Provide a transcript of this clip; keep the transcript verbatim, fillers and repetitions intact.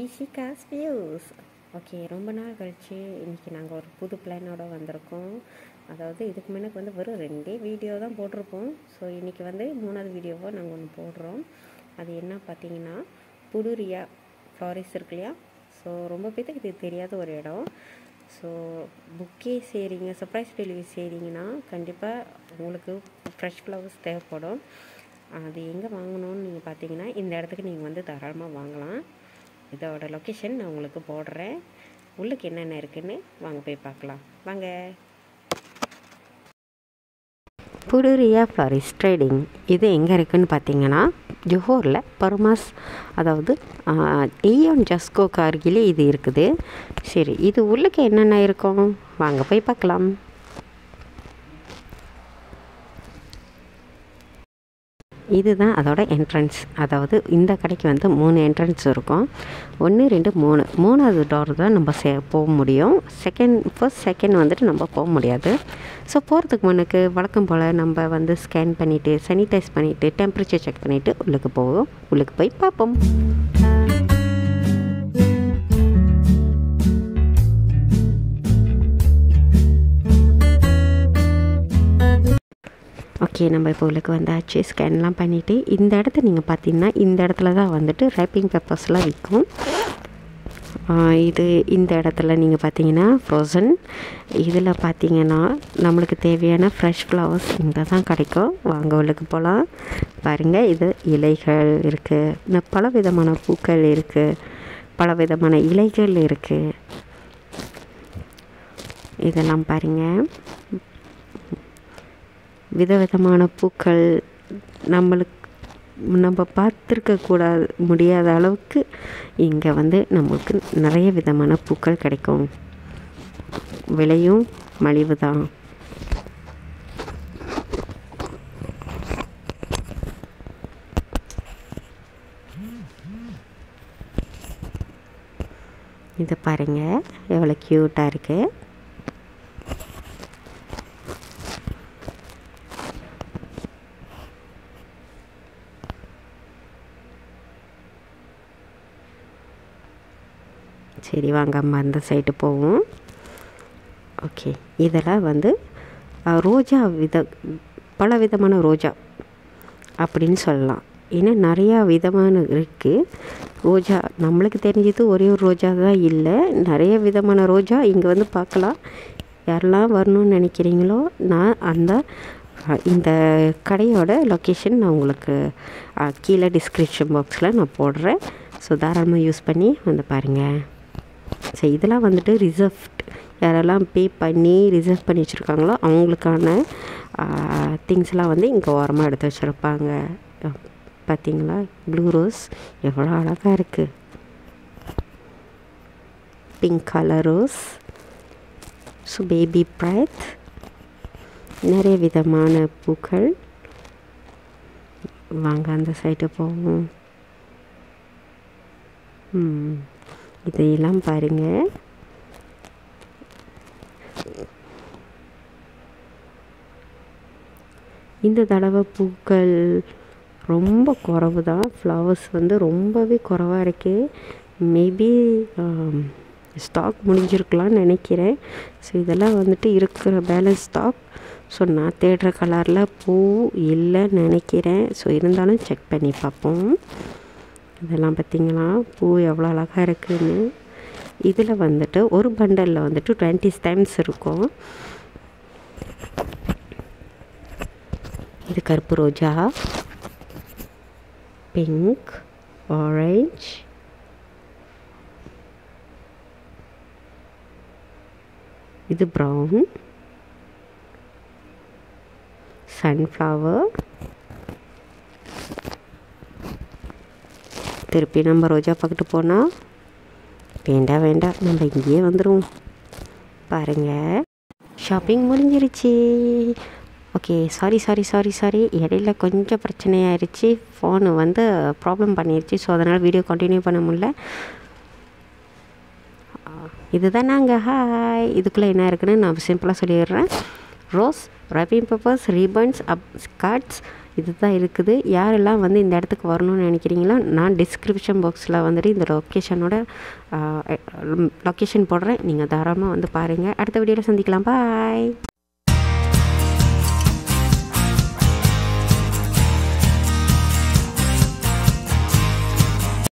விசிகாஸ் views. Okay, ரொம்ப நாள் கழிச்சு இன்றைக்கி நாங்கள் ஒரு புது பிளானோடு வந்திருக்கோம். அதாவது இதுக்கு முன்னாடி வந்து வெறும் ரெண்டே வீடியோ தான் போட்டிருப்போம். ஸோ இன்றைக்கி வந்து மூணாவது வீடியோவை நாங்கள் ஒன்று போடுறோம். அது என்ன பார்த்தீங்கன்னா, புடுரியா ஃப்ளாரிஸ் இருக்கு இல்லையா? ஸோ ரொம்ப பேருக்கு இது தெரியாத ஒரு இடம். ஸோ புக்கே செய்கிறீங்க, சர்ப்ரைஸ் டெலிவரி செய்கிறீங்கன்னா கண்டிப்பாக உங்களுக்கு ஃப்ரெஷ் ஃப்ளவர்ஸ் தேவைப்படும். அது எங்கே வாங்கணும்னு நீங்கள் பார்த்தீங்கன்னா, இந்த இடத்துக்கு நீங்கள் வந்து தாராளமாக வாங்கலாம். இதோட லொக்கேஷன் நான் உங்களுக்கு போடுறேன். உள்ளுக்கு என்னென்ன இருக்குதுன்னு வாங்க போய் பார்க்கலாம். வாங்க. புடுரியா ஃப்ளாரிஸ் ட்ரேடிங் இது எங்கே இருக்குதுன்னு பார்த்தீங்கன்னா, ஜோஹோரில் பர்மாஸ், அதாவது ஏயோன் ஜஸ்கோக்கு அருகிலே இது இருக்குது. சரி, இது உள்ளுக்கு என்னென்ன இருக்கும் வாங்க போய் பார்க்கலாம். இதுதான் அதோட என்ட்ரன்ஸ். அதாவது இந்த கடைக்கு வந்து மூணு என்ட்ரன்ஸ் இருக்கும். ஒன்று ரெண்டு மூணு மூணாவது டோர் தான் நம்ம சே போக முடியும். செகண்ட் ஃபர்ஸ்ட் செகண்ட் வந்துட்டு நம்ம போக முடியாது. ஸோ போகிறதுக்கு முன்னுக்கு வழக்கம் போல் நம்ம வந்து ஸ்கேன் பண்ணிவிட்டு சானிடைஸ் பண்ணிவிட்டு டெம்பரேச்சர் செக் பண்ணிவிட்டு உள்ளுக்கு போவோம். உள்ளுக்கு போய் பார்ப்போம். ஓகே, நம்ம இப்போ உள்ளுக்கு வந்தாச்சு. ஸ்கேன்லாம் பண்ணிவிட்டு இந்த இடத்த நீங்கள் பார்த்தீங்கன்னா, இந்த இடத்துல தான் வந்துட்டு ரேப்பிங் பேப்பர்ஸ்லாம் விற்கும். இது இந்த இடத்துல நீங்கள் பார்த்தீங்கன்னா ஃப்ரோசன். இதில் பார்த்தீங்கன்னா நம்மளுக்கு தேவையான ஃப்ரெஷ் ஃப்ளவர்ஸ் இங்கே தான் கிடைக்கும். வாங்க உள்ளுக்கு போகலாம். பாருங்கள், இது இலைகள் இருக்குது, இன்னும் பல விதமான பூக்கள் இருக்குது, பல விதமான இலைகள் இருக்குது. இதெல்லாம் பாருங்கள், விதவிதமான பூக்கள். நம்மளுக்கு நம்ம பார்த்துருக்கக்கூடாது முடியாத அளவுக்கு இங்கே வந்து நம்மளுக்கு நிறைய விதமான பூக்கள் கிடைக்கும். விலையும் மலிவு தான். இது பாருங்கள் எவ்வளோ க்யூட்டாக இருக்குது. சரி, வாங்க அம்மா அந்த சைடு போவோம். ஓகே, இதெல்லாம் வந்து ரோஜா, வித பல விதமான ரோஜா அப்படின்னு சொல்லலாம். ஏன்னா நிறையா விதமான இருக்குது ரோஜா. நம்மளுக்கு தெரிஞ்சது ஒரே ஒரு ரோஜா தான் இல்லை, நிறைய விதமான ரோஜா இங்கே வந்து பார்க்கலாம். யாரெல்லாம் வரணும்னு நினைக்கிறீங்களோ, நான் அந்த இந்த கடையோட லொக்கேஷன் நான் உங்களுக்கு கீழே டிஸ்கிரிப்ஷன் பாக்ஸில் நான் போடுறேன். ஸோ தாராளமாக யூஸ் பண்ணி வந்து பாருங்கள். ஸோ இதெல்லாம் வந்துட்டு ரிசர்வ்ட், யாரெல்லாம் பே பண்ணி ரிசர்வ் பண்ணி வச்சுருக்காங்களோ அவங்களுக்கான திங்ஸ்லாம் வந்து இங்கே ஓரமாக எடுத்து வச்சுருப்பாங்க. பார்த்தீங்களா, ப்ளூ ரோஸ் எவ்வளோ அழகாக இருக்குது. Pink colour rose, so baby bright, நிறைய விதமான பூக்கள். வாங்க அந்த சைடு போவோம். ம் இதையெல்லாம் பாருங்கள். இந்த தடவை பூக்கள் ரொம்ப குறைவு தான். ஃப்ளவர்ஸ் வந்து ரொம்பவே குறைவாக இருக்குது. மேபி ஸ்டாக் முடிஞ்சிருக்கலாம்னு நினைக்கிறேன். ஸோ இதெல்லாம் வந்துட்டு இருக்கிற பேலன்ஸ் ஸ்டாக். ஸோ நான் தேடுற கலரில் பூ இல்லைன்னு நினைக்கிறேன். ஸோ இருந்தாலும் செக் பண்ணி பார்ப்போம். இதெல்லாம் பார்த்திங்களா, பூ எவ்வளோ அழகாக இருக்குதுன்னு. இதில் வந்துட்டு ஒரு பண்டலில் வந்துட்டு டுவெண்ட்டி ஸ்டெம்ஸ் இருக்கும். இது கருப்பு ரோஜா, பிங்க், ஆரஞ்ச், இது ப்ரௌன், சன்ஃப்ளவர். திருப்பி நம்ம ரோஜா பார்க்கிட்டு போனால் வேண்டாம் வேண்டாம் நம்ம இங்கேயே வந்துடுவோம். பாருங்கள், ஷாப்பிங் முடிஞ்சிருச்சு. Okay, sorry sorry sorry sorry இடையில கொஞ்சம் பிரச்சனையாயிருச்சு. ஃபோனு வந்து ப்ராப்ளம் பண்ணிடுச்சு. ஸோ அதனால் வீடியோ கண்டினியூ பண்ண முடியல. இதுதான் நாங்கள் ஹாய். இதுக்குள்ளே என்ன இருக்குதுன்னு நான் சிம்பிளாக சொல்லிடுறேன். Rose, wrapping papers, ribbons, up skirts இது தான் இருக்குது. யாரெல்லாம் வந்து இந்த இடத்துக்கு வரணும்னு நினைக்கிறீங்களோ நான் டிஸ்கிரிப்ஷன் பாக்ஸில் வந்துட்டு இந்த லொக்கேஷனோட லொக்கேஷன் போடுறேன். நீங்கள் தாராளமாக வந்து பாருங்கள். அடுத்த வீடியோவில் சந்திக்கலாம். பாய்.